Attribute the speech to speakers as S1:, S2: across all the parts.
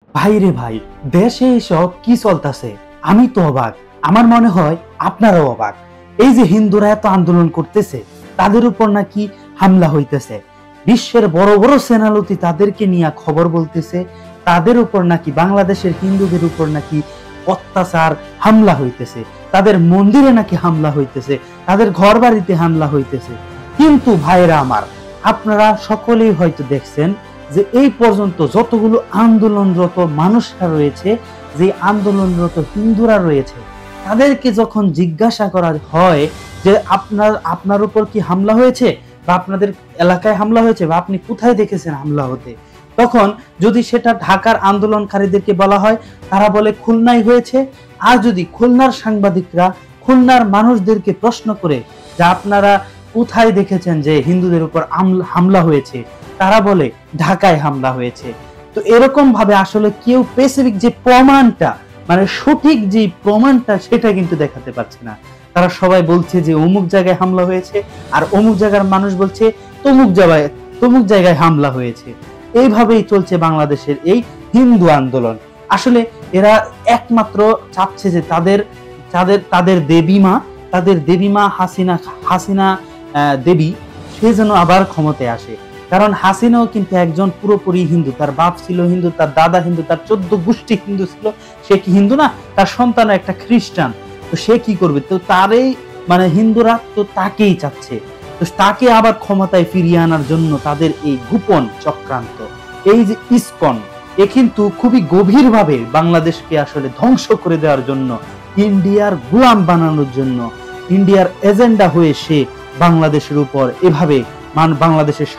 S1: ভাই রে ভাই, দেশে এসব কি চলতেছে? আমি তো অবাক। আমার মনে হয় আপনারাও অবাক। এই যে হিন্দুরা এত আন্দোলন করতেছে, তাদের উপর নাকি হামলা হইতেছে। বিশ্বের বড় বড় চ্যানেলতি তাদেরকে নিয়ে খবর বলতেছে, তাদের উপর নাকি বাংলাদেশের হিন্দুদের উপর নাকি অত্যাচার হামলা হইতেছে, তাদের মন্দিরে নাকি হামলা হইতেছে, তাদের ঘর বাড়িতে হামলা হইতেছে। কিন্তু ভাইরা আমার, আপনারা সকলেই হয়তো দেখছেন যে এই পর্যন্ত যতগুলো আন্দোলনরত মানুষরা রয়েছে, যে আন্দোলনরত হিন্দুরা রয়েছে, তাদেরকে যখন জিজ্ঞাসা করা হয় যে আপনার উপর কি হামলা হয়েছে, বা আপনাদের এলাকায় হামলা হয়েছে, বা আপনি কোথায় দেখেছেন হামলা হতে, তখন যদি সেটা ঢাকার আন্দোলনকারীদেরকে বলা হয়, তারা বলে খুলনায় হয়েছে। আর যদি খুলনার সাংবাদিকরা খুলনার মানুষদেরকে প্রশ্ন করে যে আপনারা কোথায় দেখেছেন যে হিন্দুদের উপর হামলা হয়েছে, তারা বলে ঢাকায় হামলা হয়েছে। তো এরকম ভাবে আসলে কেউ স্পেসিফিক যে প্রমাণটা, মানে সঠিক যে প্রমাণটা, সেটা কিন্তু দেখাতে পারছে না। তারা সবাই বলছে যে অমুক জায়গায় হামলা হয়েছে, আর অমুক জায়গার মানুষ বলছে তমুক জায়গায় হামলা হয়েছে। এইভাবেই চলছে বাংলাদেশের এই হিন্দু আন্দোলন। আসলে এরা একমাত্র চাচ্ছে যে তাদের দেবী মা হাসিনা হাসিনা দেবী, সে যেন আবার ক্ষমতায় আসে। কারণ হাসিনাও কিন্তু একজন পুরোপুরি হিন্দু, তার বাপ ছিল হিন্দু, তার দাদা হিন্দু, তার 14 গোষ্ঠী হিন্দু ছিল। সে কি হিন্দু না? তার সন্তান একটা খ্রিস্টান। তো সে কি করবে? তো তারই মানে হিন্দুরা তো তাকেই চাচ্ছে। তো তাকে আবার ক্ষমতায় ফিরিয়ে আনার জন্য তাদের এই গোপন চক্রান্ত, এই যে ইসকন, এ কিন্তু খুবই গভীরভাবে বাংলাদেশকে আসলে ধ্বংস করে দেওয়ার জন্য, ইন্ডিয়ার গোলাম বানানোর জন্য, ইন্ডিয়ার এজেন্ডা হয়ে সে বাংলাদেশের উপর এভাবে বাংলাদেশের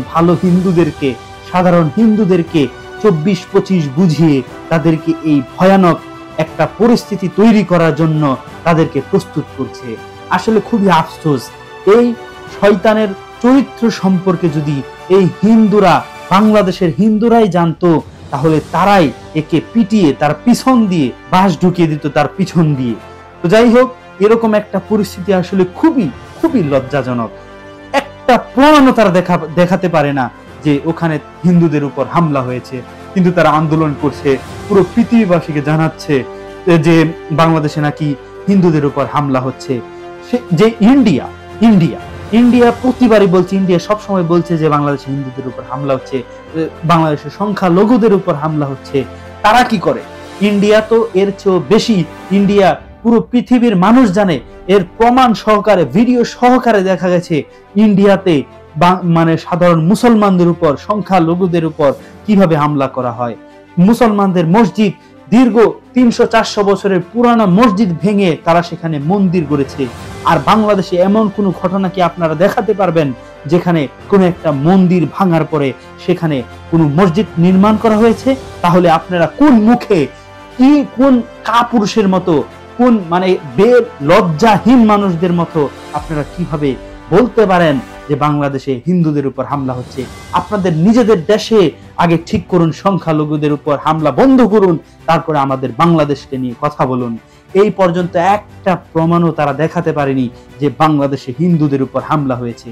S1: সাধারণ হিন্দুদেরকে 24-25 বুঝিয়ে তাদেরকে এই ভয়ানক একটা পরিস্থিতি তৈরি করার জন্য তাদেরকে প্রস্তুত করছে। আসলে খুবই আফসোস, এই শয়তানের চরিত্র সম্পর্কে যদি এই হিন্দুরা, বাংলাদেশের হিন্দুরাই জানতো, তাহলে তারাই একে পিটিয়ে তার পিছন দিয়ে বাঁশ ঢুকিয়ে দিত তার পিছন দিয়ে। তো যাই হোক, এরকম একটা পরিস্থিতি আসলে খুবই খুবই লজ্জাজনক। একটা প্রমাণও তারা দেখাতে পারে না যে ওখানে হিন্দুদের উপর হামলা হয়েছে, কিন্তু তারা আন্দোলন করছে, পুরো পৃথিবীবাসীকে জানাচ্ছে যে বাংলাদেশে নাকি হিন্দুদের উপর হামলা হচ্ছে। যে ইন্ডিয়া ইন্ডিয়া ইন্ডিয়া প্রতিবারই বলছে, ইন্ডিয়া সবসময় বলছে যে বাংলাদেশে হিন্দুদের উপর হামলা হচ্ছে, বাংলাদেশের সংখ্যালঘুদের উপর হামলা হচ্ছে। তারা কি করে? ইন্ডিয়া তো এর চেয়েও বেশি, ইন্ডিয়া পুরো পৃথিবীর মানুষ জানে, এর প্রমাণ সহকারে, ভিডিও সহকারে দেখা গেছে ইন্ডিয়াতে মানে সাধারণ মুসলমানদের উপর, সংখ্যালঘুদের উপর কিভাবে হামলা করা হয়। মুসলমানদের মসজিদ, দীর্ঘ 300-400 বছরের পুরানো মসজিদ ভেঙে তারা সেখানে মন্দির গড়েছে। আর বাংলাদেশে এমন কোনো ঘটনা কি আপনারা দেখাতে পারবেন যেখানে কোনো একটা মন্দির ভাঙার পরে সেখানে কোনো মসজিদ নির্মাণ করা হয়েছে? তাহলে আপনারা কোন মুখে, কোন কাপুরুষের মতো, কোন মানে লজ্জাহীন মানুষদের মতো আপনারা কিভাবে বলতে পারেন যে বাংলাদেশে হিন্দুদের উপর হামলা হচ্ছে? আপনাদের নিজেদের দেশে আগে ঠিক করুন, সংখ্যালঘুদের উপর হামলা বন্ধ করুন, তারপরে আমাদের বাংলাদেশকে নিয়ে কথা বলুন। এই পর্যন্ত একটা প্রমাণও তারা দেখাতে পারেনি যে বাংলাদেশে হিন্দুদের উপর হামলা হয়েছে।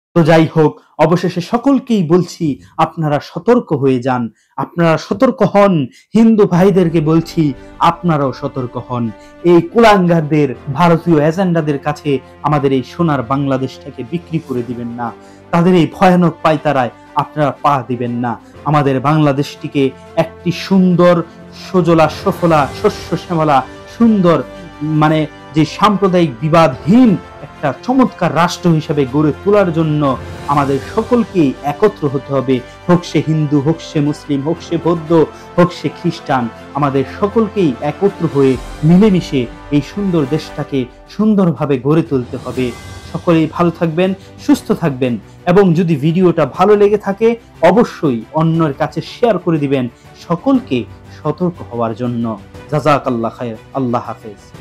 S1: তো যাই হোক, অবশেষে সকলকেই বলছি আপনারা সতর্ক হয়ে যান, আপনারা সতর্ক হন। হিন্দু ভাইদেরকে বলছি আপনারাও সতর্ক হন। এই কুলাঙ্গারদের, ভারতীয় এজেন্ডাদের কাছে আমাদের এই সোনার বাংলাদেশটাকে বিক্রি করে দিবেন না। তাদের এই ভয়ানক পায়তারায় আপনারা পা দিবেন না। আমাদের বাংলাদেশটিকে একটি সুন্দর, সজলা সফলা, শস্য শ্যামলা, সুন্দর, মানে যে সাম্প্রদায়িক বিবাদহীন একটা চমৎকার রাষ্ট্র হিসেবে গড়ে তোলার জন্য আমাদের সকলকেই একত্র হতে হবে। হোক সে হিন্দু, হোক সে মুসলিম, হোক সে বৌদ্ধ, হোক সে খ্রিস্টান, আমাদের সকলকেই একত্র হয়ে মিলেমিশে এই সুন্দর দেশটাকে সুন্দরভাবে গড়ে তুলতে হবে। সকলেই ভালো থাকবেন, সুস্থ থাকবেন, এবং যদি ভিডিওটা ভালো লেগে থাকে অবশ্যই অন্যের কাছে শেয়ার করে দিবেন সকলকে সতর্ক হওয়ার জন্য। জাযাকাল্লাহ খায়র। আল্লাহ হাফেজ।